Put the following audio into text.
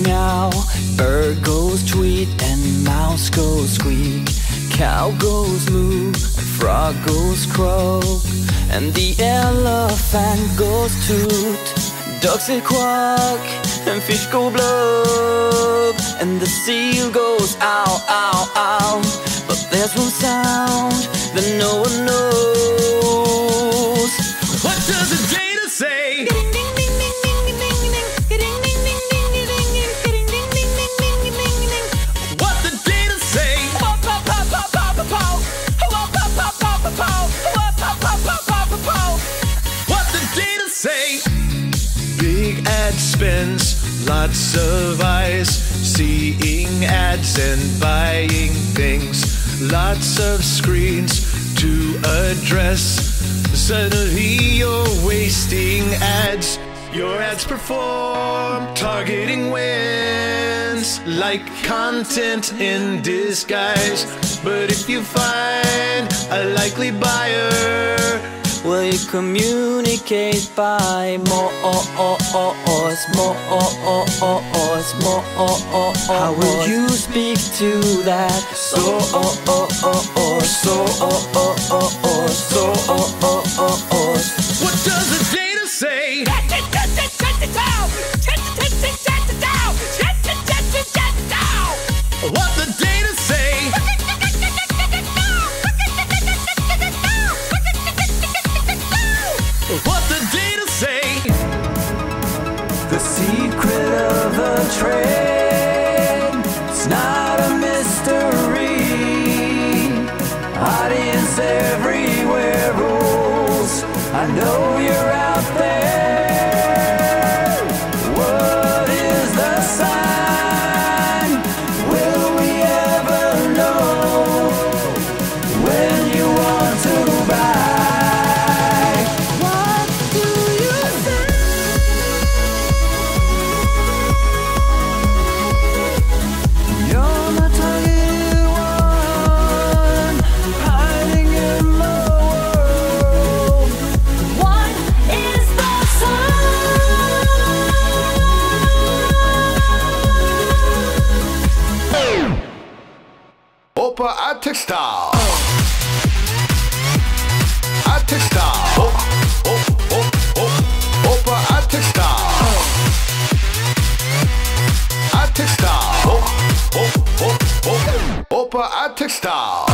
meow, bird goes tweet, and mouse goes squeak. Cow goes moo, and frog goes croak, and the elephant goes toot. Ducks say quack, and fish go blub, and the seal goes ow, ow, ow. But there's one sound that no one knows. What does the data say? What the data say? What the data say? Big ad spends lots of eyes, seeing ads and buying things. Lots of screens to address. Suddenly you're wasting ads. Your ads perform, targeting wins like content in disguise. But if you find a likely buyer, well, you communicate by more. How will you speak to that source? What does the data say? What the data say? What the data say? The secret of the trade, it's not a mystery. Audience everywhere rules. I know you're out there. What is the sign? Will we ever know when you want to buy? What do you think? You're the targeted one, hiding in the world. What is the sign? Opa a textile. A textile. Opa a textile. A textile. Opa a textile.